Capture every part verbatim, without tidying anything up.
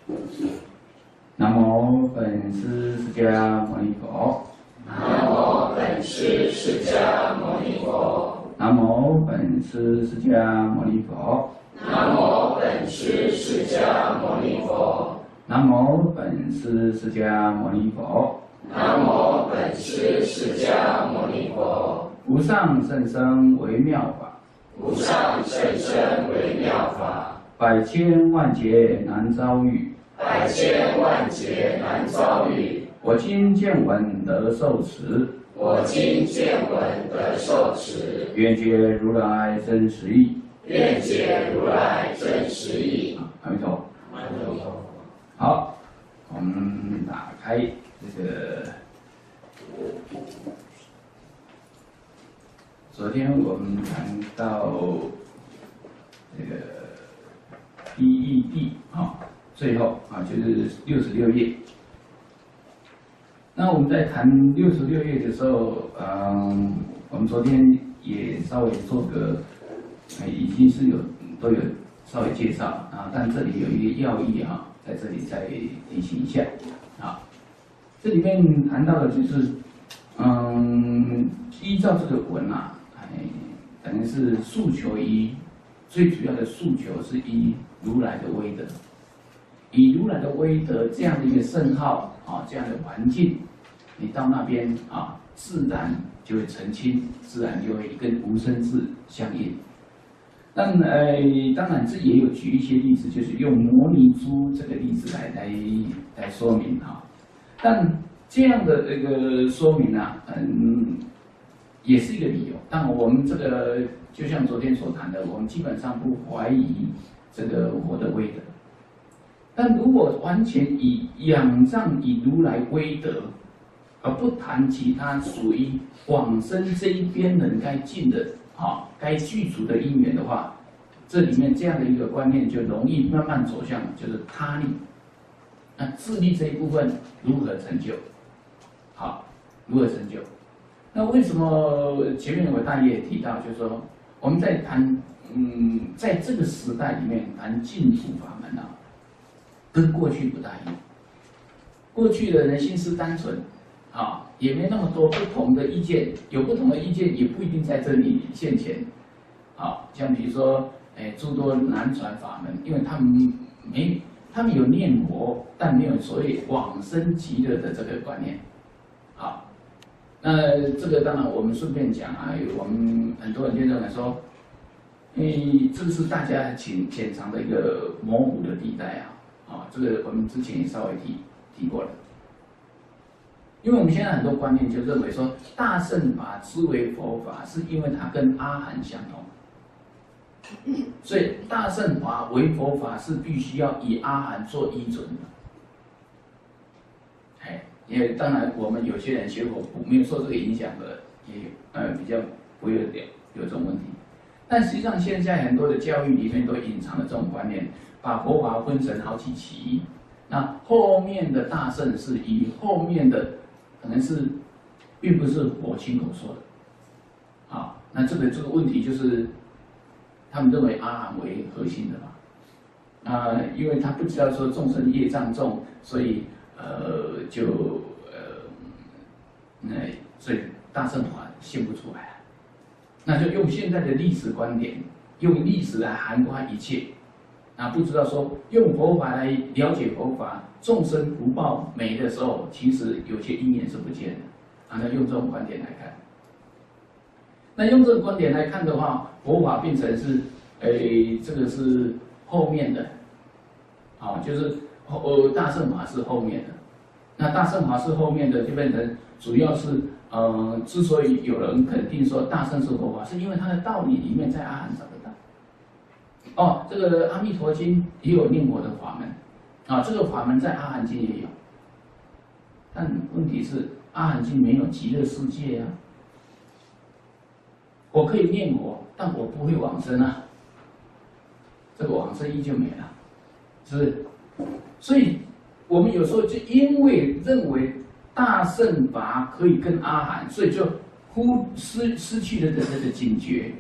南无本师释迦牟尼佛。 南无本师释迦牟尼佛。 南无本师释迦牟尼佛。 南无本师释迦牟尼佛。 南无本师释迦牟尼佛。 南无本师释迦牟尼佛。 无上甚深微妙法。 无上甚深微妙法。 百千万劫难遭遇。 百千万劫难遭遇。 我今见闻得受持。 我今见闻得受持。 愿解如来真实义。 愿解如来真实义。 阿弥陀佛。 阿弥陀佛。 好，我们打开这个。昨天我们谈到这个 P E D 啊，最后啊就是六十六页。那我们在谈六十六页的时候，嗯，我们昨天也稍微做个，呃，已经是有都有稍微介绍啊，但这里有一个要义啊，在这里再提醒一下啊。这里面谈到的就是，嗯，依照这个文啊，哎，等于是诉求依，最主要的诉求是依如来的威德，以如来的威德这样的一个圣号啊，这样的环境。你到那边啊，自然就会澄清，自然就会跟无生智相应。但呃，当然这也有举一些例子，就是用摩尼珠这个例子来来来说明哈。但这样的这个说明啊，嗯，也是一个理由。但我们这个就像昨天所谈的，我们基本上不怀疑这个佛的威德。但如果完全以仰仗以如来威德，而不谈其他属于往生这一边人该尽的啊，该具足的因缘的话，这里面这样的一个观念就容易慢慢走向就是他力。那自力这一部分如何成就？好，如何成就？那为什么前面我大约也提到，就是说我们在谈嗯，在这个时代里面谈净土法门啊，跟过去不大一样。过去的人心思单纯。啊，也没那么多不同的意见，有不同的意见也不一定在这里现前。好，像比如说，哎，诸多南传法门，因为他们没，他们有念佛，但没有所谓往生极乐的这个观念。好，那这个当然我们顺便讲啊，我们很多人就认为说，因为这个是大家潜潜藏的一个模糊的地带啊，啊，这个我们之前也稍微提提过了。因为我们现在很多观念就认为说，大乘法之为佛法，是因为它跟阿含相同，所以大乘法为佛法是必须要以阿含做依准的。哎，因为当然我们有些人学佛没有受这个影响的，也有呃比较不会有有这种问题。但实际上现在很多的教育里面都隐藏了这种观念，把佛法分成好几期，那后面的大乘是以后面的。可能是，并不是我亲口说的，啊，那这个这个问题就是，他们认为阿含为核心的嘛，啊，因为他不知道说众生业障重，所以呃就呃，那所以大乘法现不出来，那就用现在的历史观点，用历史来涵盖一切，啊，不知道说用佛法来了解佛法。众生福报没的时候，其实有些因缘是不见的，啊，那用这种观点来看，那用这个观点来看的话，佛法变成是，诶，这个是后面的，啊，就是呃大乘法是后面的，那大乘法是后面的就变成主要是呃，之所以有人肯定说大乘是佛法，是因为它的道理里面在阿含找得到。哦，这个阿弥陀经也有念佛的法门。啊，这个法门在阿含经也有，但问题是阿含经没有极乐世界啊。我可以念佛，但我不会往生啊，这个往生依就没了，是不是？所以，我们有时候就因为认为大乘法可以跟阿含，所以就忽失失去了这这个警觉。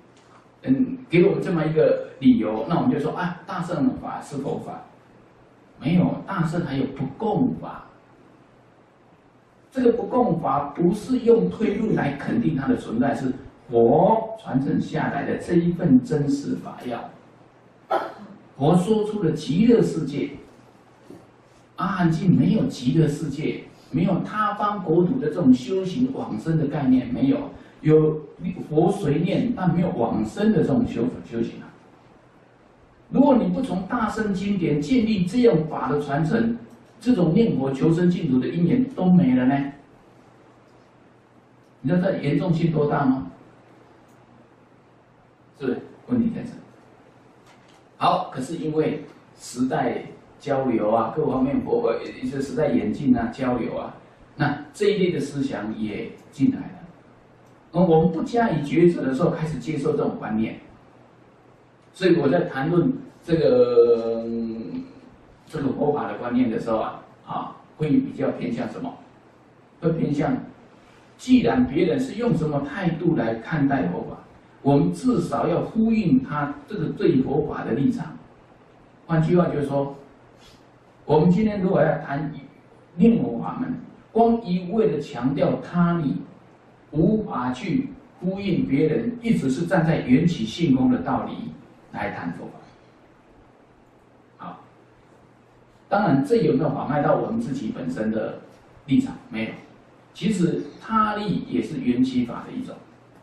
嗯，给我们这么一个理由，那我们就说啊，大乘法是佛法。 没有，大圣还有不共法。这个不共法不是用推论来肯定它的存在，是佛传承下来的这一份真实法要。佛说出了极乐世界，阿含经没有极乐世界，没有他方国土的这种修行往生的概念，没有。有佛随念，但没有往生的这种修修行啊。如果你不从大圣经典建立这样法的传承，这种念佛求生净土的因缘都没了呢。你知道这严重性多大吗？是不是？问题在这。好，可是因为时代交流啊，各方面佛呃，这时代演进啊，交流啊，那这一类的思想也进来了。我们不加以抉择的时候，开始接受这种观念。所以我在谈论这个、嗯、这个佛法的观念的时候啊，啊，会比较偏向什么？会偏向，既然别人是用什么态度来看待佛法，我们至少要呼应他这个对佛法的立场。换句话就是说，我们今天如果要谈念佛法门，光一味的强调他力，无法去呼应别人，一直是站在缘起性空的道理来谈佛法。好，当然这有没有妨碍到我们自己本身的立场？没有。其实他力也是缘起法的一种，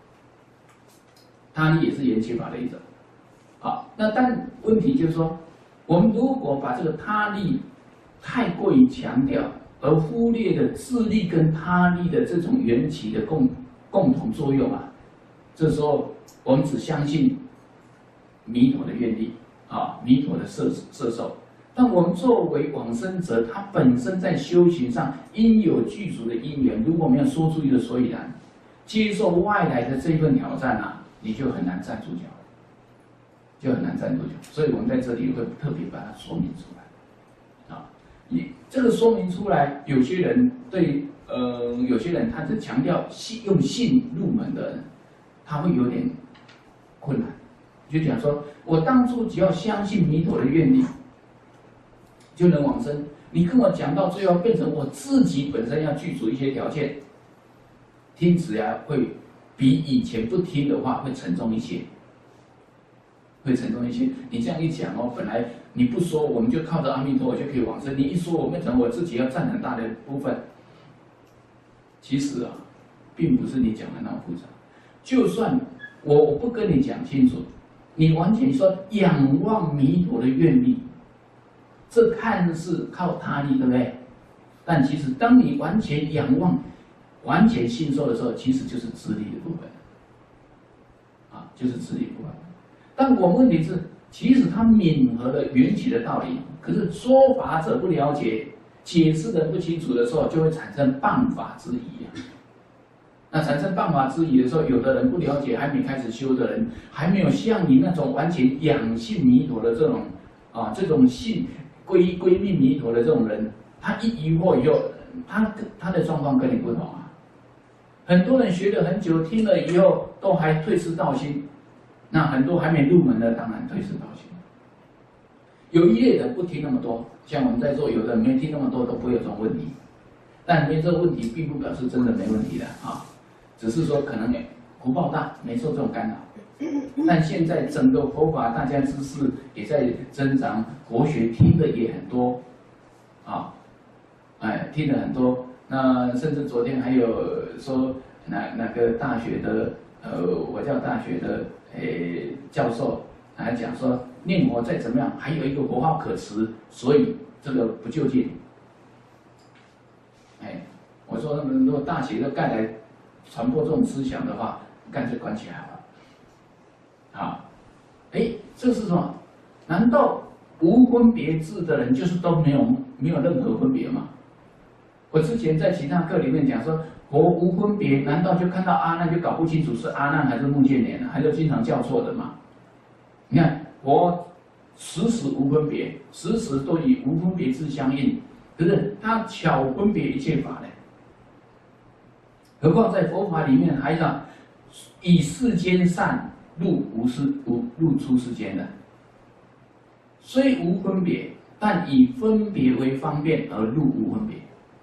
他力也是缘起法的一种。好，那但问题就是说，我们如果把这个他力太过于强调，而忽略了自力跟他力的这种缘起的共共同作用啊，这时候我们只相信弥陀的愿力啊，弥陀的摄摄受。但我们作为往生者，他本身在修行上应有具足的因缘，如果没有说出一个所以然，接受外来的这一份挑战啊，你就很难站住脚，就很难站住脚。所以我们在这里会特别把它说明出来啊。你这个说明出来，有些人对呃，有些人他是强调信用信入门的人，他会有点困难。就讲说，我当初只要相信弥陀的愿力，就能往生。你跟我讲到最后，变成我自己本身要具足一些条件，听起来会比以前不听的话会沉重一些，会沉重一些。你这样一讲哦，本来你不说，我们就靠着阿弥陀佛就可以往生。你一说，我变成我自己要占很大的部分。其实啊，并不是你讲的那么复杂。就算我我不跟你讲清楚，你完全说仰望弥陀的愿力。这看似靠他力，对不对？但其实，当你完全仰望、完全信受的时候，其实就是自力的部分，啊，就是自力部分。但我问题是，其实它泯合了缘起的道理，可是说法者不了解，解释的不清楚的时候，就会产生谤法之疑啊。那产生谤法之疑的时候，有的人不了解，还没开始修的人，还没有像你那种完全仰信弥陀的这种啊，这种信。归归命弥陀的这种人，他一疑惑以后，他他的状况跟你不同啊。很多人学了很久，听了以后都还退失道心，那很多还没入门的，当然退失道心。有一类人不听那么多，像我们在座有的人没听那么多，都不会有这种问题。但没这个问题，并不表示真的没问题的啊，只是说可能福报大，没受这种干扰。但现在整个佛法，大家知识也在增长，国学听的也很多，啊，哎，听的很多。那甚至昨天还有说哪哪个大学的，呃，我教大学的诶教授还讲说，念佛再怎么样，还有一个佛号可持，所以这个不就近。哎，我说他们如果大学都盖来传播这种思想的话，干脆关起来好了。啊，哎，这是什么？难道无分别智的人就是都没有没有任何分别吗？我之前在其他课里面讲说，佛无分别，难道就看到阿难就搞不清楚是阿难还是目犍连了，还是经常叫错的吗？你看佛时时无分别，时时都以无分别智相应，可是他巧分别一切法呢。何况在佛法里面还讲以世间善。入无世无入出世间的，虽无分别， 但以分别为方便而入无分别。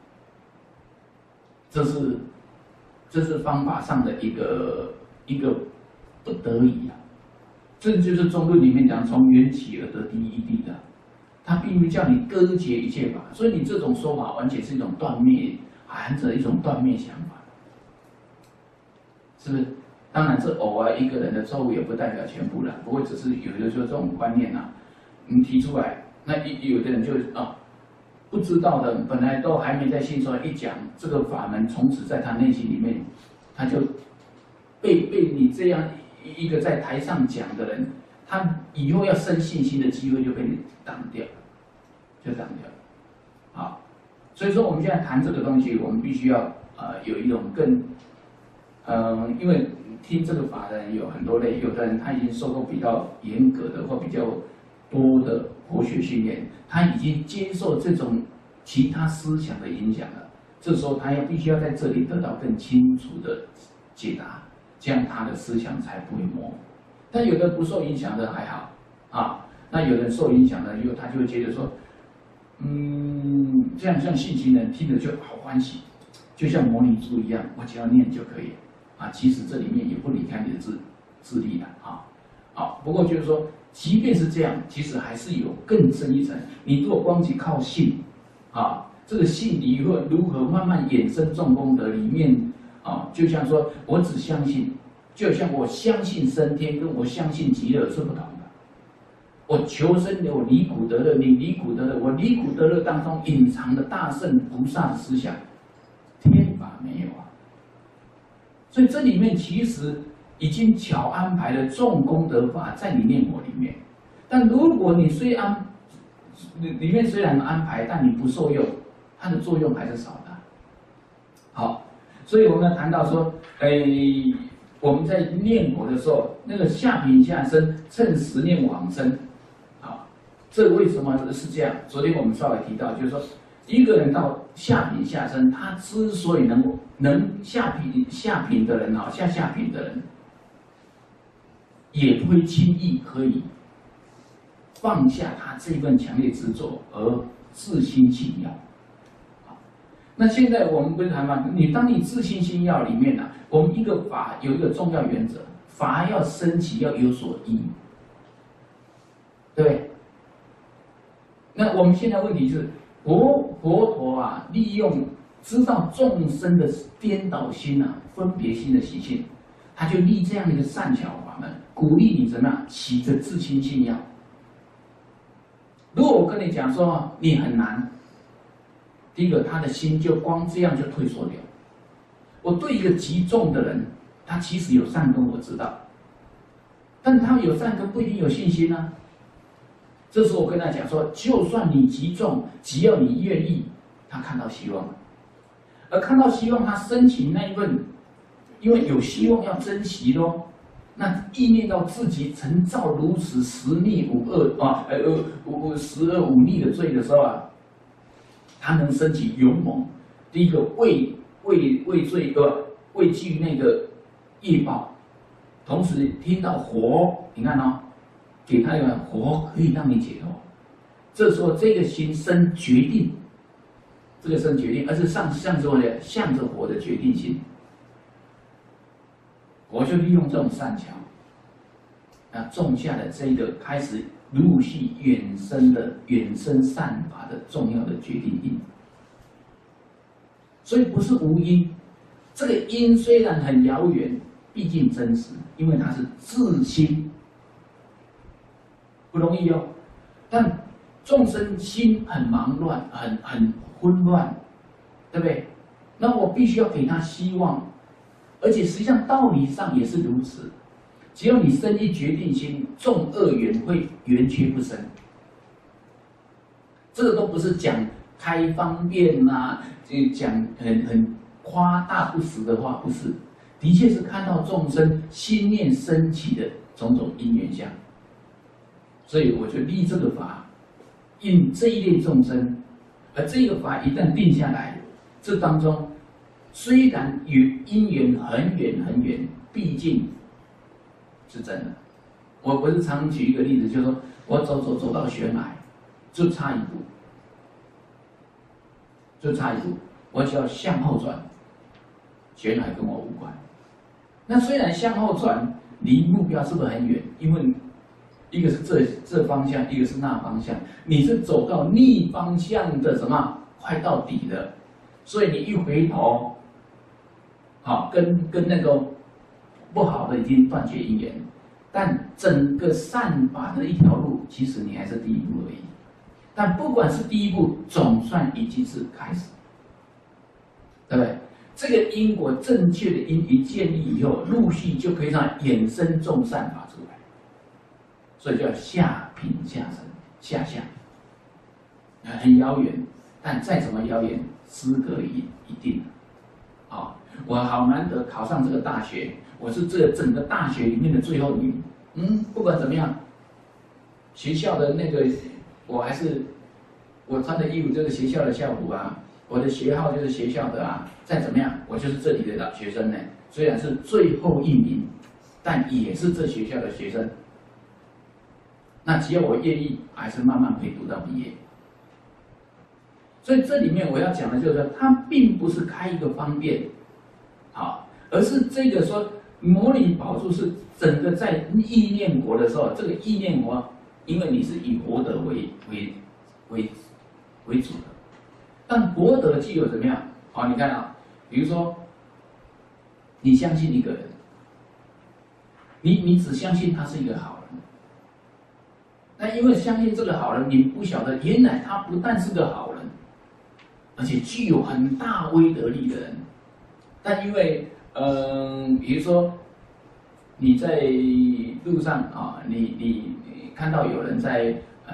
这是这是方法上的一个一个不得已啊。这就是中论里面讲从缘起而得第一义的，他并不叫你割截一切法，所以你这种说法完全是一种断灭，含着一种断灭想法，是不是？当然，这偶尔一个人的错误也不代表全部了，不过只是有的时候这种观念啊，你提出来，那有的人就啊不知道的，本来都还没在信说一讲这个法门，从此在他内心里面，他就被被你这样一个在台上讲的人，他以后要生信心的机会就被你挡掉了，就挡掉了。好，所以说我们现在谈这个东西，我们必须要呃有一种更，嗯、呃，因为听这个法的人有很多类，有的人他已经受过比较严格的或比较多的佛学训练，他已经接受这种其他思想的影响了。这时候他要必须要在这里得到更清楚的解答，这样他的思想才不会模糊。但有的不受影响的还好啊，那有人受影响的，又他就会觉得说，嗯，这样像信心人听着就好欢喜，就像摩尼珠一样，我只要念就可以啊。其实这里面也不离开你的智智力的啊。好，不过就是说，即便是这样，其实还是有更深一层。你如果光只靠信啊，这个信你会如何慢慢衍生众功德里面啊？就像说我只相信。就像我相信升天，跟我相信极乐是不同的。我求生的，我离苦得乐；你离苦得乐，我离苦得乐当中隐藏的大圣菩萨的思想，天法没有啊。所以这里面其实已经巧安排了众功德法在你念佛里面。但如果你虽然里面虽然安排，但你不受用，它的作用还是少的。好，所以我们谈到说，诶。我们在念佛的时候，那个下品下生，趁十念往生，啊，这为什么是这样？昨天我们稍微提到，就是说，一个人到下品下生，他之所以能能下品下品的人啊，下下品的人，也不会轻易可以放下他这份强烈执着而自心信要。那现在我们不是谈吗？你当你自信心要里面呢、啊，我们一个法有一个重要原则，法要升起要有所依，对不对？那我们现在问题是，佛佛陀啊，利用知道众生的颠倒心啊、分别心的习性，他就立这样的一个善巧法门，鼓励你怎么样起着自心信要。如果我跟你讲说你很难。第一个，他的心就光这样就退缩掉。我对一个极重的人，他其实有善根，我知道，但他有善根不一定有信心啊。这时候我跟他讲说，就算你极重，只要你愿意，他看到希望，而看到希望，他升起那一份，因为有希望要珍惜咯。那意念到自己曾造如此十逆五恶啊，呃呃五十恶五逆的罪的时候啊。他能升起勇猛，第一个畏畏畏罪呃畏惧那个业报，同时听到火，你看哦，给他一个火可以让你解脱，这时候这个心生决定，这个生决定，而是上向着的向着火的决定心，我就利用这种善巧，啊种下了这个开始。陆续远生的远生善法的重要的决定因，所以不是无因。这个因虽然很遥远，毕竟真实，因为它是自心，不容易哦。但众生心很忙乱，很很混乱，对不对？那我必须要给他希望，而且实际上道理上也是如此。只要你生一决定心，众恶缘会圆缺不生。这个都不是讲开方便呐、啊，就讲很很夸大不实的话，不是，的确是看到众生心念升起的种种因缘相。所以我就立这个法，应这一类众生，而这个法一旦定下来，这当中虽然与因缘很远很远，毕竟。是真的，我不是常举一个例子，就是说我走走走到悬崖， 就差一步，就差一步，我只要向后转，原来跟我无关。那虽然向后转，离目标是不是很远？因为一个是这这方向，一个是那方向，你是走到逆方向的什么，快到底了，所以你一回头，好，跟跟那个不好的已经断绝因缘，但整个善法的一条路，其实你还是第一步而已。但不管是第一步，总算已经是开始，对不对？这个因果正确的因一建立以后，陆续就可以让衍生众善法出来，所以叫下品下生下相，很遥远，但再怎么遥远，资格一一定。啊、哦，我好难得考上这个大学，我是这个整个大学里面的最后一名。嗯，不管怎么样，学校的那个我还是我穿的衣服就是学校的校服啊。我的学号就是学校的啊，再怎么样，我就是这里的老学生呢。虽然是最后一名，但也是这学校的学生。那只要我愿意，还是慢慢可以读到毕业。所以这里面我要讲的就是说，它并不是开一个方便，好，而是这个说摩尼宝珠是整个在意念国的时候，这个意念国，因为你是以活德为为为为主的。但博德具有怎么样？好，你看啊，比如说，你相信一个人，你你只相信他是一个好人，那因为相信这个好人，你不晓得原来他不但是个好人，而且具有很大威德力的人。但因为，嗯、呃，比如说你在路上啊，你你看到有人在呃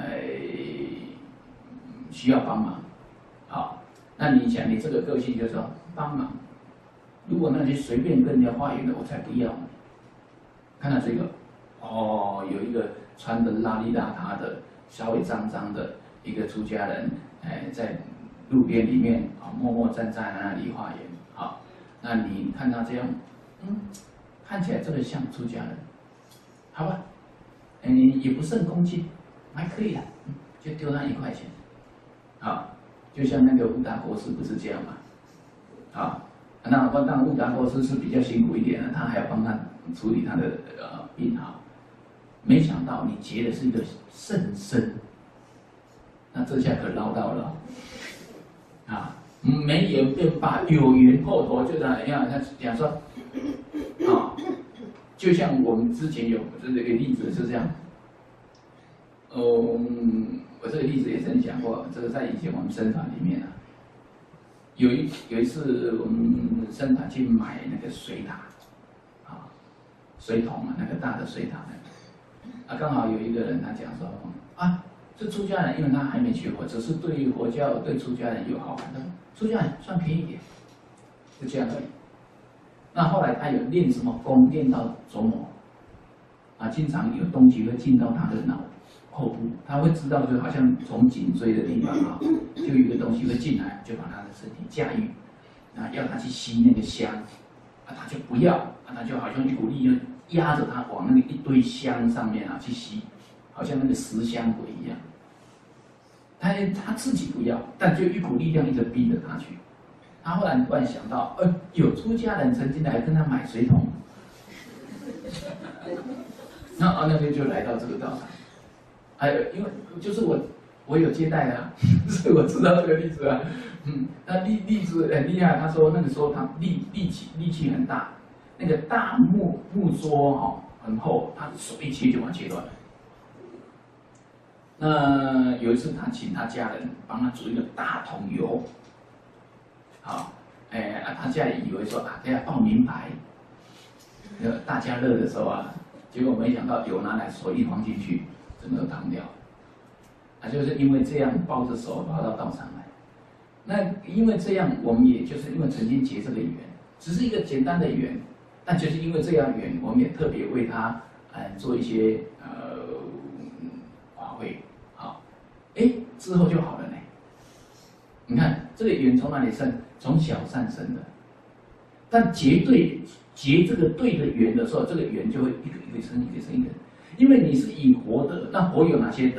需要帮忙。好，那你想，你这个个性就是说帮忙。如果那些随便跟人家化缘的，我才不要呢。看到这个，哦，有一个穿的邋里邋遢的、稍微脏脏的一个出家人，哎，在路边里面啊，默默站在那里化缘。好，那你看他这样，嗯，看起来这个像出家人，好吧？哎，也不甚恭敬，还可以的，嗯，就丢他一块钱，好。就像那个悟达国师不是这样嘛？啊，那当然悟达国师是比较辛苦一点的，他还要帮他处理他的呃病哈。没想到你结的是一个圣身，那这下可捞到了啊！没缘便罢，有缘破头就那样。他讲说，啊，就像我们之前有这个例子是这样，嗯。我这个例子也曾讲过，这个在以前我们僧团里面啊，有一有一次我们僧团去买那个水塔，啊，水桶啊，那个大的水塔那个，啊，刚好有一个人他讲说，啊，这出家人因为他还没学佛，只是对佛教对出家人有好感，他说出家人算便宜点，就这样而已。那后来他有练什么功，练到琢磨，啊，经常有东西会进到他的脑。后部，他会知道，就好像从颈椎的地方啊，就有一个东西会进来，就把他的身体驾驭，啊，要他去吸那个香，啊，他就不要，啊，他就好像一股力量压着他往那个一堆香上面啊去吸，好像那个食香鬼一样。他他自己不要，但就一股力量一直逼着他去。他后来突然想到，呃，有出家人曾经来跟他买水桶，那啊那边就来到这个道场。还有，因为就是我，我有接待啊，所以我知道这个例子啊。嗯，那例例子很厉害。他说那个时候他力力气力气很大，那个大木木桌哈、哦、很厚，他手一切就把它切断了。那有一次他请他家人帮他煮一个大桶油，好，哎啊他家里以为说啊给他报名牌，那个大家乐的时候啊，结果没想到油拿来手一放进去。整个烫掉，啊，就是因为这样抱着手跑到道场来。那因为这样，我们也就是因为曾经结这个缘，只是一个简单的缘，但就是因为这样缘，我们也特别为他呃做一些呃法会，好，哎，之后就好了呢。你看这个缘从哪里生？从小善生的，但结对结这个对的缘的时候，这个缘就会一个一个生，一个生一个。因为你是以活德，那活有哪些德？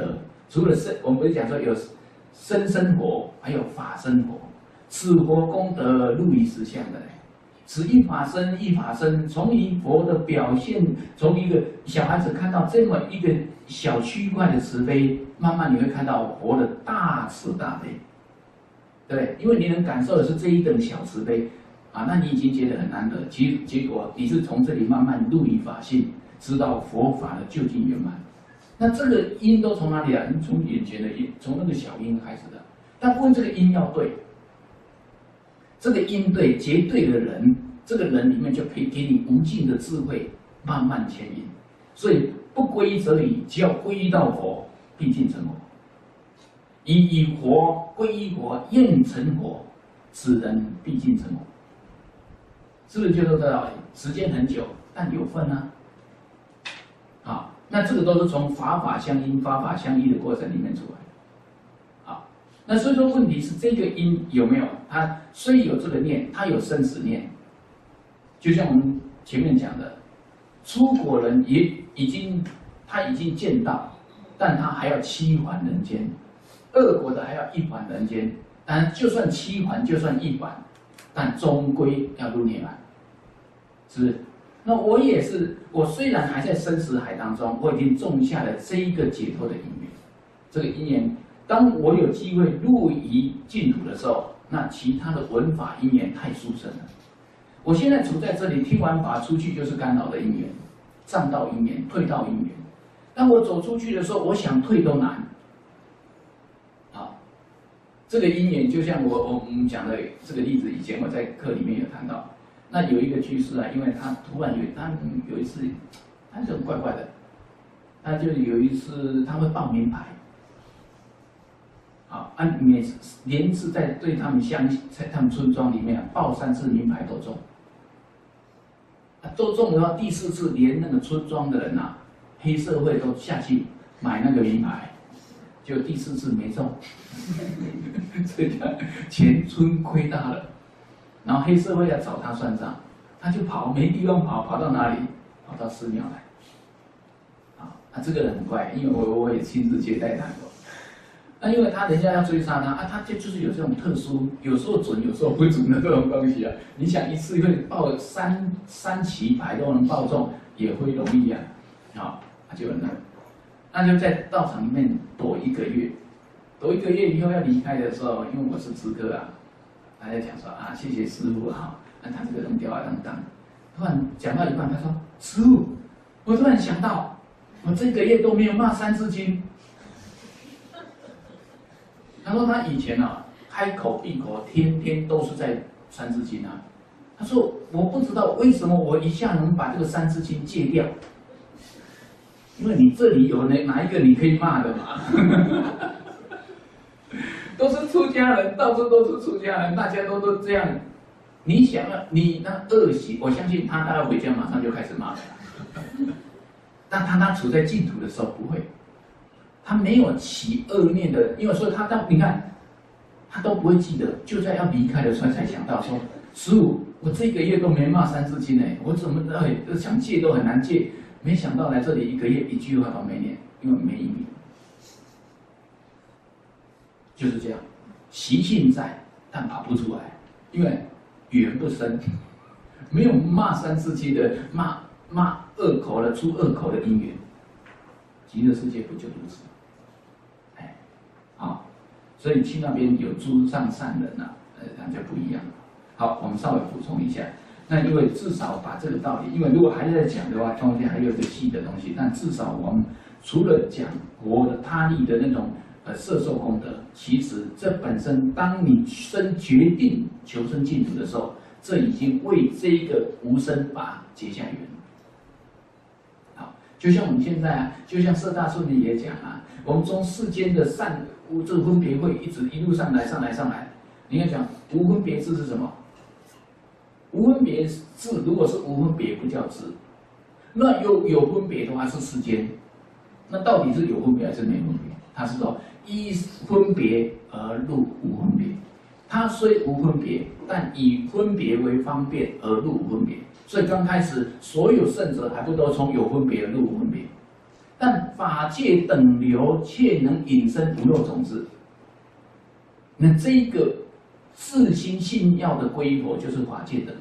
除了生，我们不是讲说有生生活，还有法生活，此佛功德入于实相的嘞。此一法身一法身，从一佛的表现，从一个小孩子看到这么一个小区块的慈悲，慢慢你会看到佛的大慈大悲，对不对？因为你能感受的是这一等小慈悲啊，那你已经觉得很难得。其实结果你是从这里慢慢入于法性，知道佛法的究竟圆满。那这个因都从哪里来？从眼前的因，从那个小因开始的。但问这个因要对。这个因对结对的人，这个人里面就可以给你无尽的智慧，慢慢牵引。所以不皈依则已，只要皈依到佛，必定成佛。以以佛皈依佛，愿成佛，此人必定成佛。是不是就这个道理？时间很久，但有份啊。好，那这个都是从法法相因、法法相依的过程里面出来。那所以说，问题是这个因有没有？它虽有这个念，它有生死念。就像我们前面讲的，出果人也已经他已经见到，但他还要七还人间；恶果的还要一还人间。当然，就算七还，就算一还，但终归要入涅槃，是不是？那我也是，我虽然还在生死海当中，我已经种下了这一个解脱的因缘，这个因缘。当我有机会入于净土的时候，那其他的闻法因缘太殊胜了。我现在处在这里，听完法出去就是干扰的因缘，障道因缘、退道因缘。当我走出去的时候，我想退都难。啊，这个因缘就像我我们讲的这个例子，以前我在课里面有谈到。那有一个居士啊，因为他突然有他有一次，他就很怪怪的，他就有一次他会报名牌。啊，按每连次在对他们乡，在他们村庄里面报三次名牌都中，啊，都中的话，第四次连那个村庄的人呐、啊，黑社会都下去买那个名牌，结果第四次没中，所以他全村亏大了。然后黑社会要找他算账，他就跑，没地方跑，跑到哪里？跑到寺庙来。啊，啊，这个人很怪，因为我我也亲自接待他过。那因为他人家要追杀他啊，他就就是有这种特殊，有时候准，有时候不准的这种东西啊。你想一次会报三三期牌都能报中，也会容易啊，啊，他就那，那就在道场里面躲一个月，躲一个月以后要离开的时候，因为我是知客啊，他在讲说啊，谢谢师父啊，那他这个人吊儿郎当，突然讲到一半，他说师父，我突然想到，我这个月都没有骂三字经。他说他以前啊，开口闭口天天都是在三字经啊。他说我不知道为什么我一下能把这个三字经戒掉，因为你这里有哪哪一个你可以骂的嘛？都是出家人，到处都是出家人，大家都都这样。你想啊，你那恶习，我相信他大概回家马上就开始骂了。但他他处在净土的时候不会。他没有起恶念的，因为所以他到你看，他都不会记得，就在要离开的时候才想到说，师父，我这个月都没骂三字经哎，我怎么哎想戒都很难戒，没想到来这里一个月一句话都没念，因为没因缘，就是这样，习性在，但跑不出来，因为缘不深，没有骂三字经的骂骂恶口的出恶口的因缘，极乐世界不就如此？好，所以去那边有诸上善人呐、啊，呃，那就不一样了。好，我们稍微补充一下。那因为至少把这个道理，因为如果还在讲的话，中间还有一个细的东西，但至少我们除了讲佛的他力的那种呃摄受功德，其实这本身，当你生决定求生净土的时候，这已经为这一个无生法结下缘。好，就像我们现在啊，就像色大顺里也讲啊，我们从世间的善。这个分别会一直一路上来，上来，上来。你看讲无分别智是什么？无分别智，如果是无分别，不叫智。那有有分别的话是世间。那到底是有分别还是没分别？它是说依分别而入无分别。它虽无分别，但以分别为方便而入无分别。所以刚开始所有圣者还不都从有分别而入无分别？ 但法界等流却能引生无漏种子。那这个自心信要的皈依佛，就是法界等流，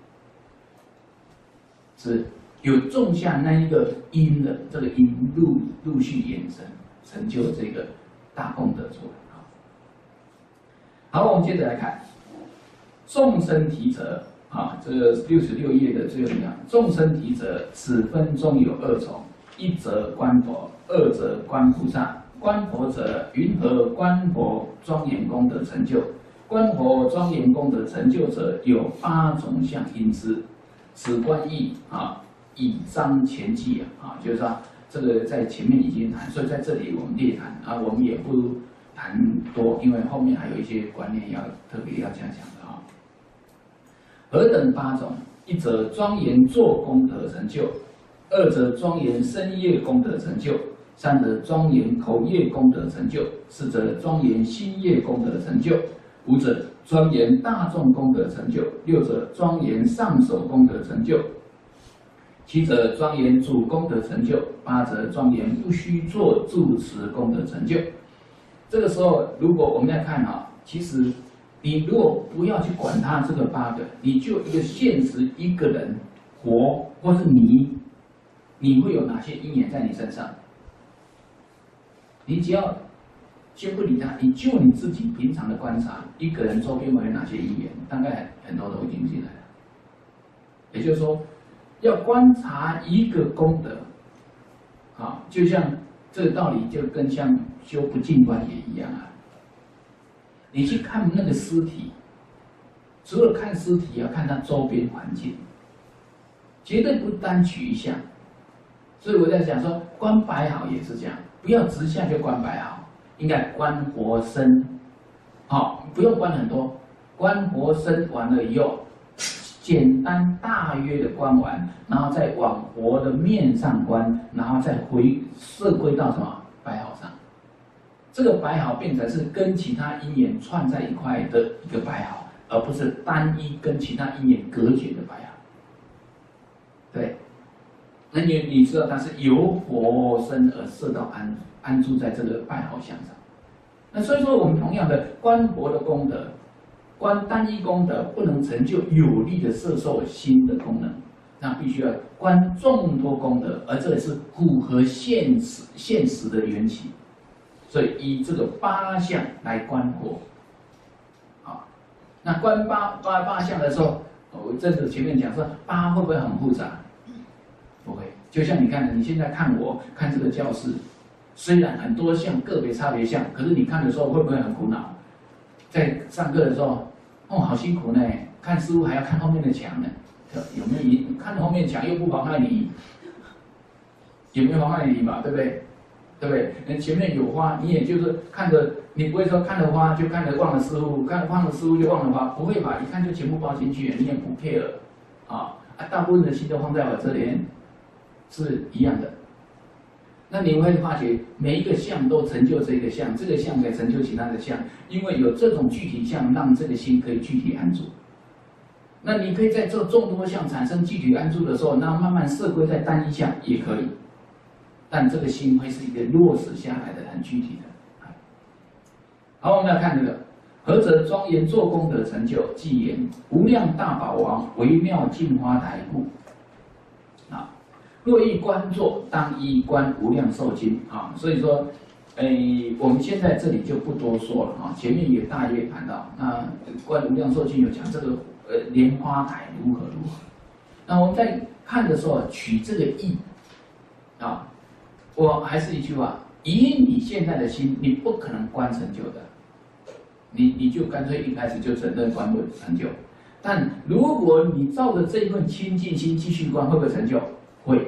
是有种下那一个因的，这个因陆陆续衍生，成就这个大功德出来。好，我们接着来看众生提则啊，这个六十六页的最后一行，众生提则，此分中有二种，一则观佛，二则观菩萨。观佛者，云何观佛庄严功德成就？观佛庄严功德成就者，有八种相因之。此观义啊，以彰前记啊，就是说这个在前面已经谈，所以在这里我们列谈啊，我们也不谈多，因为后面还有一些观念要特别要加强的啊。何等八种？一则庄严做功德成就，二则庄严身业功德成就。三则庄严口业功德成就，四则庄严心业功德成就，五则庄严大众功德成就，六则庄严上首功德成就，七则庄严主功德成就，八则庄严不须做住持功德成就。这个时候，如果我们来看啊，其实你如果不要去管它这个八个，你就一个现实一个人活，或是你，你会有哪些因缘在你身上？你只要先不理他，你就你自己平常的观察，一个人周边会有哪些因缘，大概很多都会听进来了。也就是说，要观察一个功德，啊，就像这个道理，就跟像修不净观也一样啊。你去看那个尸体，除了看尸体，要看它周边环境，绝对不单取一项。所以我在讲说，观白毫也是这样。不要直下就观白毫，应该观活身，好，不用观很多，观活身完了以后，简单大约的观完，然后再往活的面上观，然后再回摄归到什么白毫上，这个白毫变成是跟其他因缘串在一块的一个白毫，而不是单一跟其他因缘隔绝的白毫，对。那你你知道它是由活身而摄到安安住在这个白毫相上，那所以说我们同样的观佛的功德，观单一功德不能成就有力的摄受心的功能，那必须要观众多功德，而这也是符合现实现实的缘起，所以以这个八相来观佛，好，那观八八八相的时候，我这个前面讲说八会不会很复杂？不会，就像你看，你现在看我看这个教室，虽然很多项个别差别项，可是你看的时候会不会很苦恼？在上课的时候，哦，好辛苦呢，看师傅还要看后面的墙呢，有没有你看后面墙又不妨碍你，有没有妨碍你嘛？对不对？对不对？那前面有花，你也就是看着，你不会说看着花就看着忘了师傅，看忘了师傅就忘了花，不会吧？一看就全部包进去，你也不 care 啊啊，大部分的心都放在我这边。是一样的，那你会发觉每一个相都成就这个相，这个相可以成就其他的相，因为有这种具体相，让这个心可以具体安住。那你可以在这众多相产生具体安住的时候，那慢慢摄归在单一相也可以，但这个心会是一个落实下来的很具体的。好，我们来看这个，何则庄严做功德成就，即言无量大宝王微妙净花台故。啊。若欲观作，当依观无量寿经啊。所以说，诶，我们现在这里就不多说了啊。前面也大约谈到，那观无量寿经有讲这个呃莲花台如何如何。那我们在看的时候取这个意啊，我还是一句话，以你现在的心，你不可能观成就的，你你就干脆一开始就承认观不成就。但如果你照着这一份清净心继续观，会不会成就？会。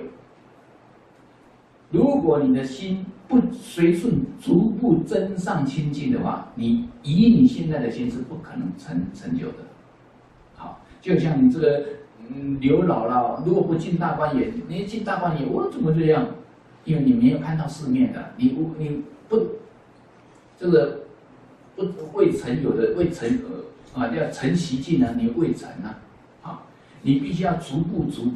如果你的心不随顺逐步增上清净的话，你以你现在的心是不可能成成就的。好，就像你这个嗯刘姥姥，如果不进大观园，你一进大观园，我怎么这样？因为你没有看到世面的，你你不这个不未曾有的未曾呃啊叫成习境呢，你未成啊，啊，你必须要逐步逐步。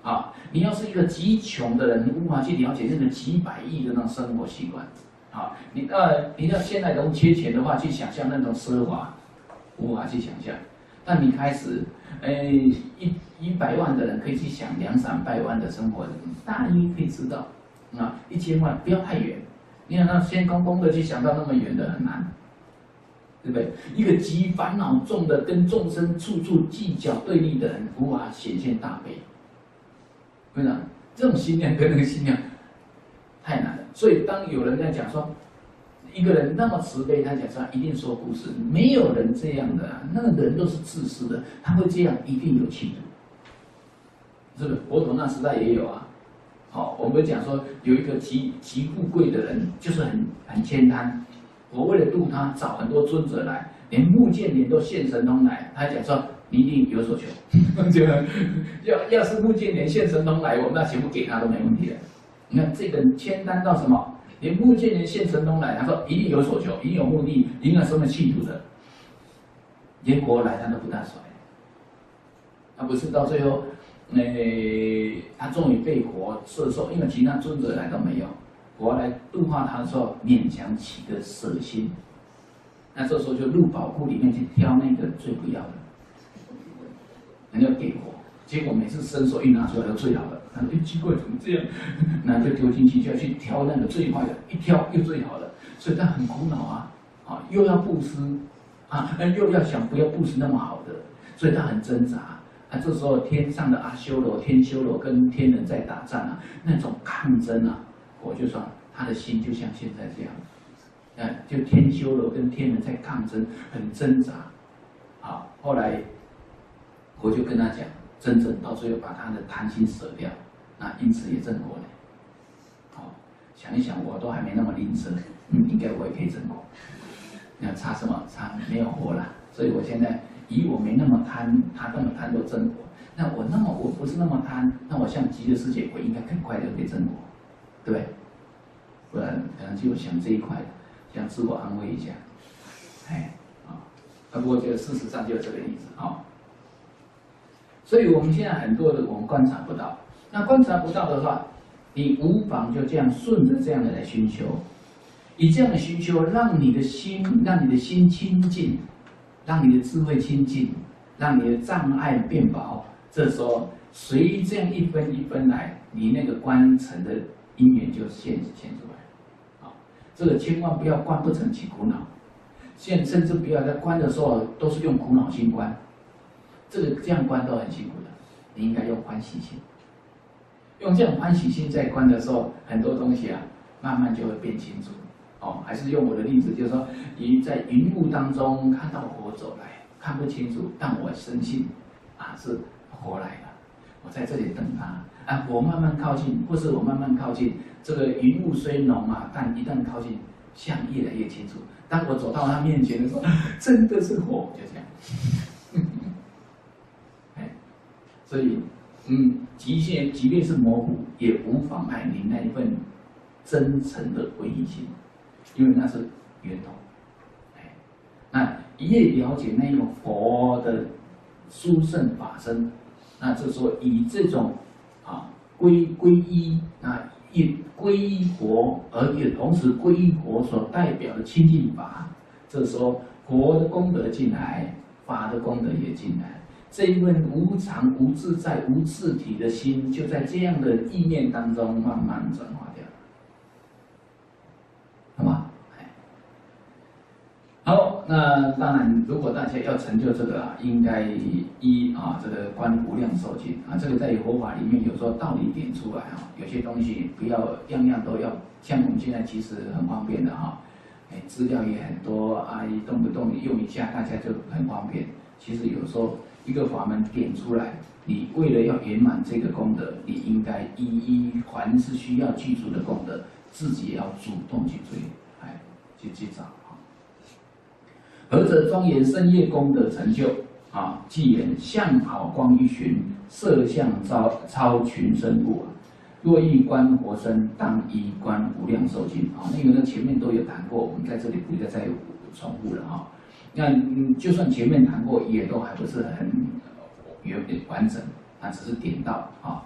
啊，你要是一个极穷的人，无法去了解那个几百亿的那种生活习惯。啊，你呃，你要现在都缺钱的话，去想象那种奢华，无法去想象。但你开始，呃，一一百万的人可以去想两三百万的生活，大约可以知道。啊，一千万不要太远，你看那先空空的去想到那么远的很难，对不对？一个极烦恼重的，跟众生处处计较对立的人，无法显现大悲。为什么？这种心量跟那个心量太难了。所以当有人在讲说，一个人那么慈悲，他讲说一定说故事，没有人这样的、啊，那个人都是自私的，他会这样一定有企图，是不是？佛陀那时代也有啊。好、哦，我们讲说有一个极极富贵的人，就是很很悭贪。我为了度他，找很多尊者来，连目犍连都现神通来。他讲说你一定有所求，就要要是目犍连现神通来，我们那全部给他都没问题的。你看这个悭贪到什么？连目犍连现神通来，他说一定有所求，一定有目的，一定有什么企图的。连国来他都不大甩，他不是到最后。呃，他终于被佛摄受，因为其他尊者来都没有，佛来度化他的时候，勉强起个舍心。那这时候就入宝库里面去挑那个最不要的，人家给佛，结果每次伸手一拿出来都最好的，他说：“哎，奇怪，怎么这样？”那就丢进去，就要去挑那个最坏的，一挑又最好的，所以他很苦恼啊，啊，又要布施，啊，又要想不要布施那么好的，所以他很挣扎。啊，这时候天上的阿修罗、天修罗跟天人在打仗啊，那种抗争啊，我就说他的心就像现在这样，嗯，就天修罗跟天人在抗争，很挣扎。好，后来我就跟他讲，真正到最后把他的贪心舍掉，那因此也正果了。好，想一想，我都还没那么吝啬，嗯，应该我也可以正果。那差什么？差没有活了，所以我现在。以我没那么贪，他那么贪都正果，那我那么我不是那么贪，那我像极乐世界，我应该更快的可以正果，对不对？不然可能就想这一块，想自我安慰一下，哎啊，不过这个事实上就这个意思啊。所以我们现在很多的我们观察不到，那观察不到的话，你无妨就这样顺着这样的来熏修，以这样的熏修，让你的心，让你的心清净。让你的智慧清净，让你的障碍变薄。这时候，随这样一分一分来，你那个观成的因缘就现现出来。好，这个千万不要观不成起苦恼，现甚至不要在观的时候都是用苦恼心观，这个这样观都很辛苦的。你应该用欢喜心，用这种欢喜心在观的时候，很多东西啊，慢慢就会变清楚。哦，还是用我的例子，就是说，你在云雾当中看到佛走来，看不清楚，但我深信，啊，是佛来了，我在这里等他，啊，我慢慢靠近，或是我慢慢靠近，这个云雾虽浓啊，但一旦靠近，相越来越清楚。当我走到他面前的时候，真的是佛，就这样。哎，所以，嗯，即便即便是模糊，也无妨碍你那一份真诚的皈依心。因为那是源头，哎，那越了解那种佛的殊胜法身，那这时候以这种啊皈皈依啊，也皈依佛，而也同时皈依佛所代表的清净法，这时候佛的功德进来，法的功德也进来，这一份无常、无自在、无自体的心，就在这样的意念当中慢慢转化掉。好吗？好，那当然，如果大家要成就这个啊，应该依啊这个观无量寿经啊，这个在佛法里面有时候道理点出来啊，有些东西不要样样都要，像我们现在其实很方便的哈，哎，资料也很多啊，动不动用一下大家就很方便。其实有时候一个法门点出来，你为了要圆满这个功德，你应该一一凡是需要具足的功德。自己也要主动去追，哎，去去找啊。何者庄严深业功德成就啊？既言相好光一寻，色相超超群生故啊。若欲观佛身，当依观无量寿经啊。那个呢前面都有谈过，我们在这里不要再重复了哈。那嗯，就算前面谈过，也都还不是很圆完整，啊，只是点到啊。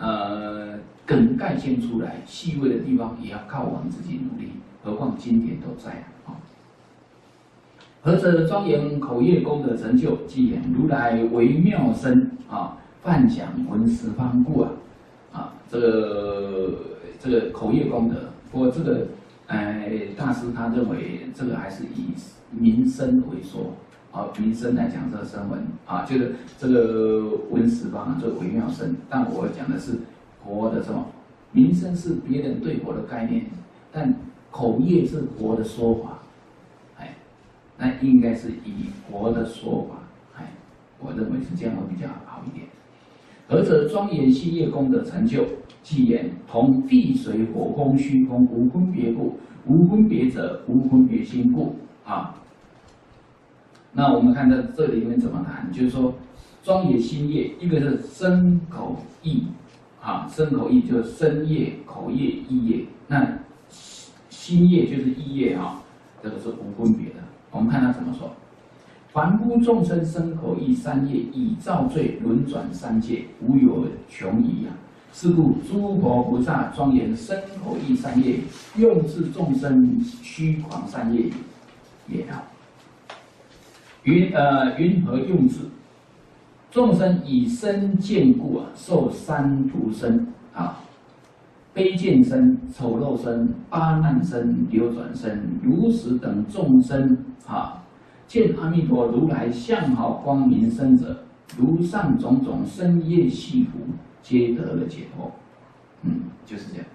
呃梗概先出来，细微的地方也要靠我们自己努力。何况经典都在啊！何者庄严口业功德成就，即言如来微妙身啊，梵讲闻十方故啊啊！这个这个口业功德，不过这个哎、呃、大师他认为这个还是以民生为说。啊，民生来讲这个声闻啊，就是这个闻十方啊，这个微妙声。但我讲的是佛的什么？民生是别人对佛的概念，但口业是佛的说法，哎，那应该是以佛的说法，哎，我认为是这样会比较好一点。何者庄严细业功德成就，即言同地水火风虚空无分别故，无分别者无分别心故啊。那我们看到这里面怎么谈，就是说庄严心业，一个是身口意，啊，身口意就是身业、口业、意业，那心业就是意业啊，这个是无分别的。我们看他怎么说：凡夫众生身口意三业，以造罪轮转三界，无有穷疑啊。是故诸佛菩萨庄严身口意三业，用治众生虚诳三业也啊。云呃云何用智？众生以身见故啊，受三毒身啊，卑贱身、丑陋身、八难身、流转身，如实等众生啊，见阿弥陀如来相好光明身者，如上种种身业系缚，皆得了解脱。嗯，就是这样。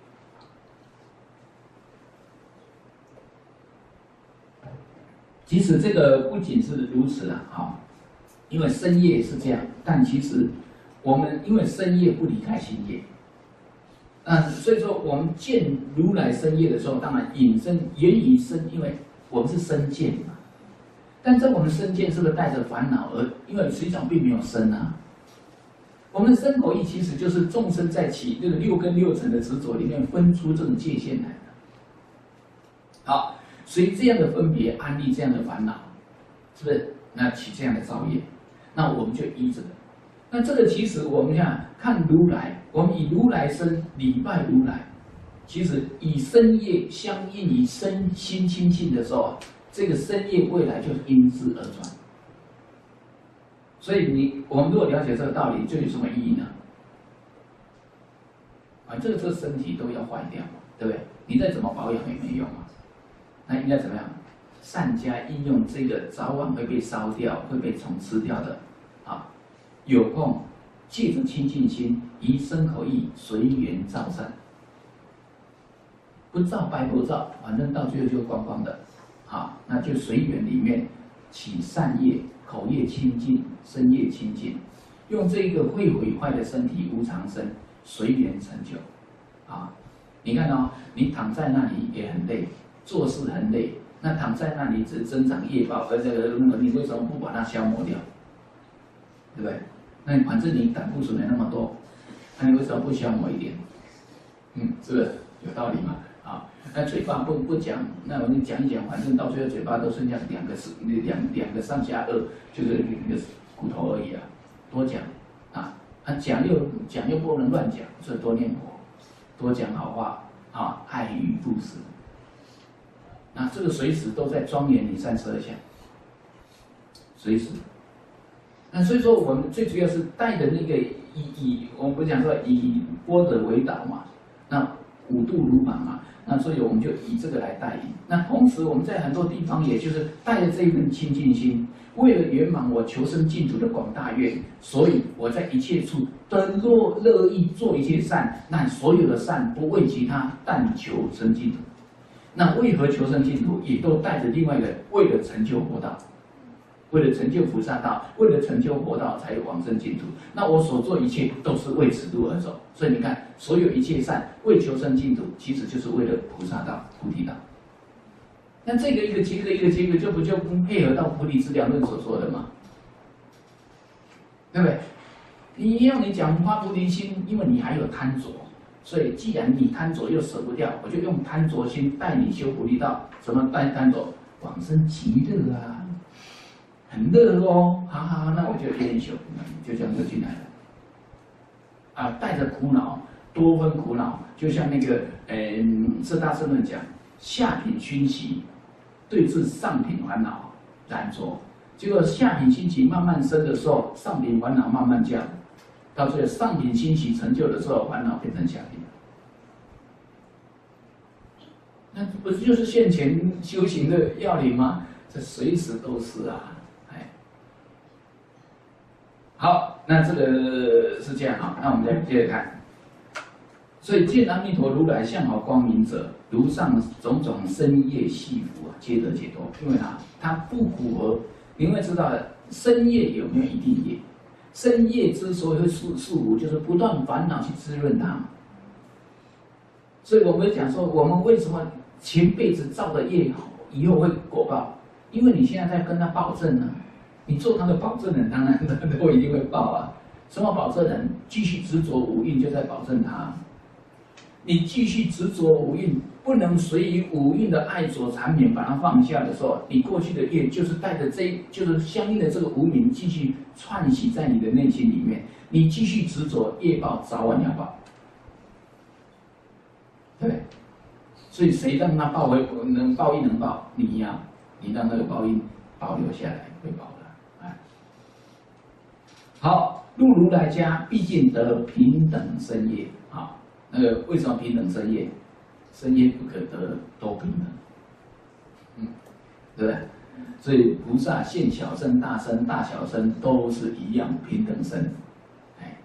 即使这个不仅是如此啊，哈，因为身业是这样，但其实我们因为身业不离开心业，啊，所以说我们见如来身业的时候，当然引申言语身，因为我们是身见嘛，但在我们身见是不是带着烦恼？而因为实际上并没有身啊，我们身口意其实就是众生在起这个六根六尘的执着里面分出这种界限来的。好。随这样的分别安立这样的烦恼，是不是？那起这样的造业，那我们就依这个。那这个其实我们讲看如来，我们以如来身礼拜如来，其实以身业相应以身心亲近的时候，这个身业未来就是因之而转。所以你我们如果了解这个道理，就有什么意义呢？啊，这个这个身体都要坏掉，对不对？你再怎么保养也没用啊。那应该怎么样？善加应用这个，早晚会被烧掉、会被虫吃掉的，啊，有空借着清净心，以身口意随缘造善，不造白不造，反正到最后就光光的，啊，那就随缘里面起善业，口业清净，身业清净，用这个会毁坏的身体无常身随缘成就，啊，你看哦，你躺在那里也很累。做事很累，那躺在那里只增长业报，而这个那个你为什么不把它消磨掉？对不对？那反正你胆固醇没那么多，那你为什么不消磨一点？嗯，是不是有道理嘛？啊，那嘴巴不不讲，那我们讲一讲，反正到最后嘴巴都剩下两个是两两个上下颚，就是那个骨头而已啊，多讲啊，啊讲又讲又不能乱讲，所以多念佛，多讲好话啊，爱语布施。那这个随时都在庄严你三十二相，随时。那所以说，我们最主要是带着那个以以我们不讲说以波德为导嘛，那五度如芒嘛，那所以我们就以这个来带领。那同时我们在很多地方，也就是带着这一份清净心，为了圆满我求生净土的广大愿，所以我在一切处都乐乐意做一切善，那所有的善不为其他，但求生净土。那为何求生净土，也都带着另外一个，为了成就佛道，为了成就菩萨道，为了成就佛道，才有往生净土。那我所做一切都是为此路而走，所以你看，所有一切善为求生净土，其实就是为了菩萨道、菩提道。那这个一个接一个一个接一个，就不就配合到《菩提资粮论》所说的吗？对不对？你要你讲发菩提心，因为你还有贪着。所以，既然你贪着又舍不掉，我就用贪着心带你修菩提道。怎么带贪着？往生极乐啊，很乐哦，好好，那我就愿意修，就这样就进来了。 啊，带着苦恼，多分苦恼，就像那个，嗯，四大圣论讲，下品熏习，对治上品烦恼染着，结果下品熏习慢慢升的时候，上品烦恼慢慢降，到最后上品熏习成就的时候，烦恼变成下品。那不是就是现前修行的要领吗？这随时都是啊，哎。好，那这个是这样啊，那我们再接着看。所以见阿弥陀如来相好光明者，如上种种深业系缚啊，皆得解脱。因为它它不符合，你会知道深业有没有一定业？深业之所以会束束缚，就是不断烦恼去滋润它。所以我们讲说，我们为什么前辈子造的业好，以后会果报？因为你现在在跟他保证呢，你做他的保证人，当然都一定会报啊。什么保证人？继续执着五蕴，就在保证他。你继续执着五蕴，不能随于五蕴的爱着缠绵把它放下的时候，你过去的业就是带着这，就是相应的这个无明继续串习在你的内心里面。你继续执着，业报早晚要报，对不对？所以谁让他报回能报应能报？你呀、啊，你让那个报应保留下来，会报的。哎，好，入如来家，毕竟得平等身业啊。那个为什么平等身业？身业不可得，都平等。嗯，对不对？所以菩萨现小身、大身、大小身都是一样平等身。哎，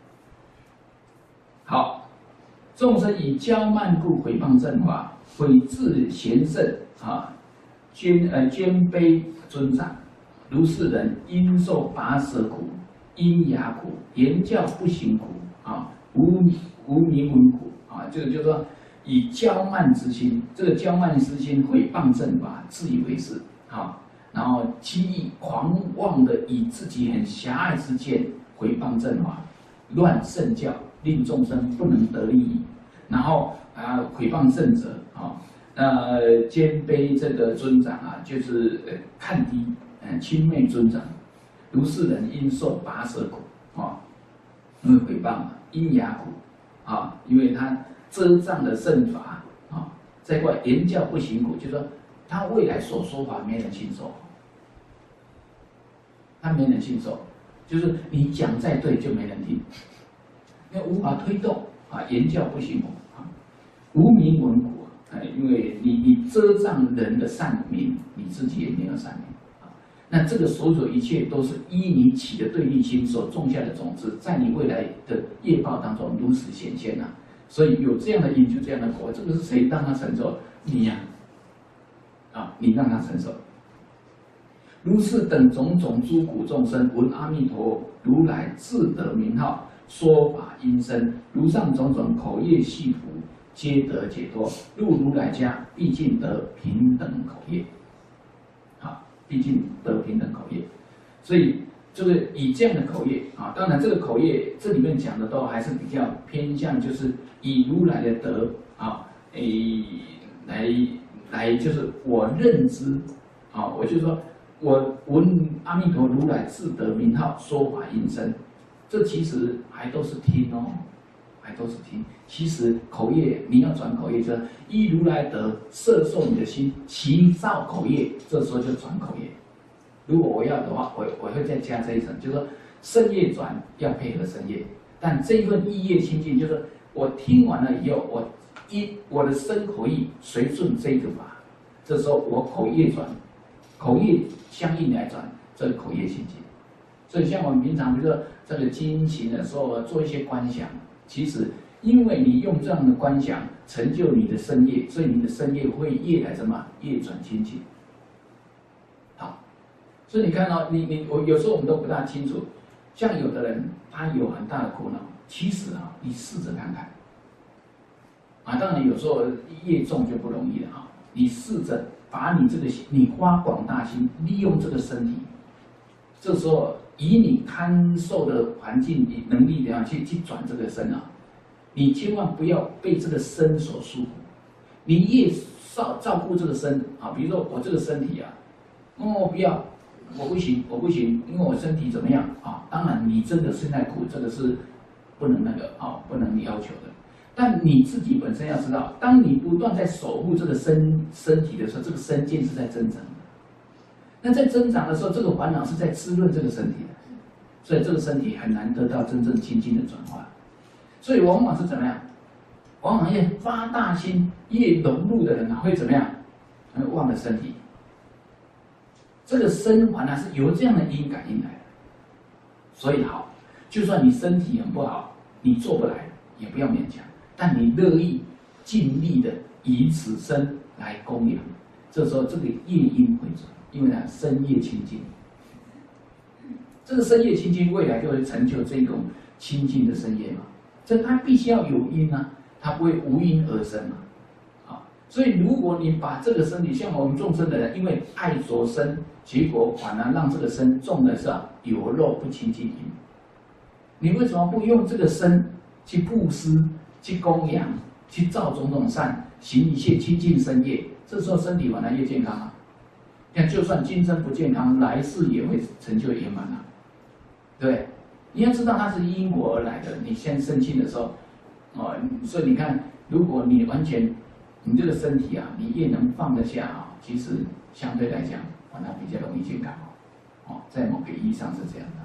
好，众生以骄慢故毁谤正法，毁自贤圣啊，捐呃捐卑尊长，如是人应受拔舌苦、阴哑苦、言教不行苦啊，无无明文苦。啊，这个就是说，以骄慢之心，这个骄慢之心毁谤正法，自以为是啊，然后轻易狂妄的以自己很狭隘之见毁谤正法，乱圣教，令众生不能得利益，然后啊毁谤圣者啊，呃谦卑这个尊长啊，就是呃看低，嗯、呃、轻蔑尊长，如是人应受拔舌苦啊，因为毁谤嘛，阴哑苦。啊，因为他遮障了圣法啊，再过来言教不行苦，就是说他未来所说法没人信受，他没人信受，就是你讲再对就没人听，因为无法推动啊，言教不行苦啊，无名闻苦，哎，因为你你遮障人的善名，你自己也没有善名。那这个所有一切都是依你起的对立心所种下的种子，在你未来的业报当中如实显现呐、啊。所以有这样的因，就这样的果。这个是谁让他承受？你呀、啊，啊，你让他承受。如是等种种诸苦众生，闻阿弥陀如来自得名号，说法音声，如上种种口业系缚，皆得解脱。入如来家，毕竟得平等口业。好。毕竟得平等口业，所以就是以这样的口业啊，当然这个口业这里面讲的都还是比较偏向，就是以如来的德啊，诶来来就是我认知啊，我就说我闻阿弥陀如来自得名号，说法音声，这其实还都是听哦，还都是听。其实口业你要转口业，就是依如来德摄受你的心，其造口业，这时候就转口业。如果我要的话，我我会再加这一层，就是说身业转要配合身业，但这一份意业清净，就是我听完了以后，我依我的身口意随顺这个法，这时候我口业转，口业相应来转，这个口业清净。所以像我们平常比如说这个精勤的时候做一些观想，其实。因为你用这样的观想成就你的身业，所以你的身业会越来什么越转清净。好，所以你看到、哦、你你我有时候我们都不大清楚，像有的人他有很大的苦恼，其实啊，你试着看看。啊，当然有时候业重就不容易了啊，你试着把你这个你花广大心，利用这个身体，这时候以你堪受的环境、你能力怎样去去转这个身啊。你千万不要被这个身所束缚，你越照照顾这个身啊，比如说我这个身体啊，哦不要，我不行，我不行，因为我身体怎么样啊？当然你真的现在苦，这个是不能那个啊、哦，不能要求的。但你自己本身要知道，当你不断在守护这个身身体的时候，这个身见是在增长的。那在增长的时候，这个烦恼是在滋润这个身体的，所以这个身体很难得到真正清净的转化。所以往往是怎么样？往往越发大心、越融入的人啊，会怎么样？会忘了身体。这个身环啊，是由这样的因感应来的。所以好，就算你身体很不好，你做不来，也不要勉强，但你乐意、尽力的以此身来供养，这时候这个业因会转，因为呢身业清净。这个身业清净，未来就会成就这种清净的身业嘛。这它必须要有因啊，它不会无因而生嘛。啊，所以如果你把这个身体，像我们众生的人，因为爱着身，结果反而让这个身重的是啊有肉不清净因。你为什么不用这个身去布施、去供养、去造种种善，行一切清净身业？这时候身体反而越健康啊。看，就算今生不健康，来世也会成就圆满啊。对，你要知道它是因果而来的。你先生气的时候，哦，所以你看，如果你完全，你这个身体啊，你越能放得下啊，其实相对来讲，反而比较容易健康哦。哦，在某个意义上是这样的。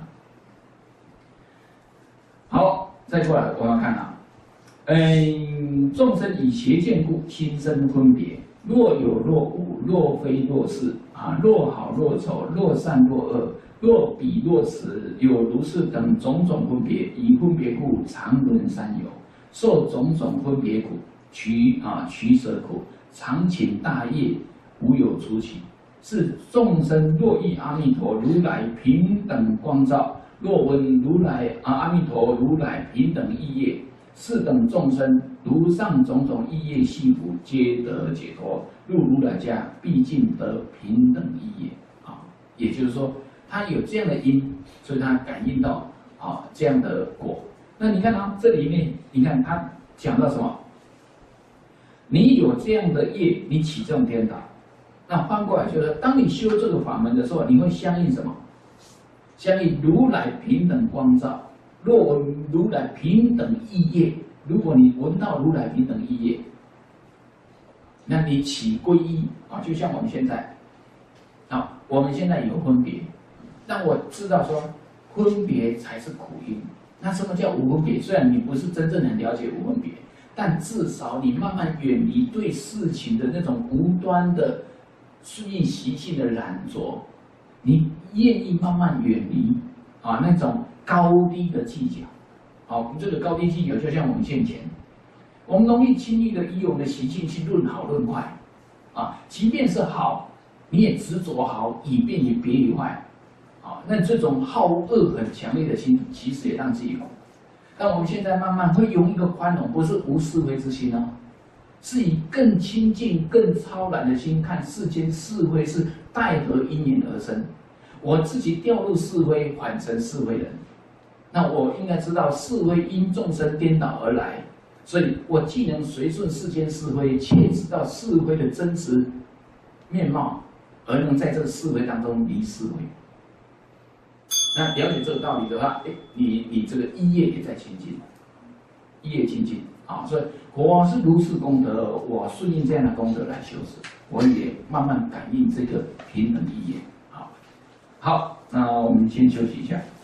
好，再过来我们要看啊，嗯，众生以邪见故，心生分别。若有若无，若非若是啊，若好若丑，若善若恶，若彼若此，有如是等种种分别，以分别故，常轮三有，受种种分别苦，取啊取舍苦，常请大业，无有出期。是众生若遇阿弥陀如来平等光照，若闻如来啊阿弥陀如来平等意业，是等众生如上种种意业系福，皆得解脱。入如来家，毕竟得平等意业。啊，也就是说，他有这样的因，所以他感应到啊这样的果。那你看啊，这里面你看他讲到什么？你有这样的业，你起这种颠倒。那翻过来就是，当你修这个法门的时候，你会相应什么？相应如来平等光照。若闻如来平等意业，如果你闻到如来平等意业，那你起皈依啊，就像我们现在啊，我们现在有分别，但我知道说分别才是苦因。那什么叫无分别？虽然你不是真正很了解无分别，但至少你慢慢远离对事情的那种无端的顺应习性的染着，你愿意慢慢远离啊那种高低的计较。好，这个高低计较就像我们现前，我们容易轻易的以我们的习性去论好论坏，啊，即便是好，你也执着好，以便于别于坏，啊，那这种好恶很强烈的心，其实也让自己苦。但我们现在慢慢会用一个宽容，不是无是非之心哦，是以更亲近、更超然的心看世间是非是待何因缘而生。我自己掉入是非，反成是非人，那我应该知道是非因众生颠倒而来，所以我既能随顺世间是非，且知道是非的真实面貌，而能在这个是非当中离是非。那了解这个道理的话，哎，你你这个意业也在清净，意业清净啊，所以我是如是功德，我顺应这样的功德来修持，我也慢慢感应这个平等意业。好，好，那我们先休息一下。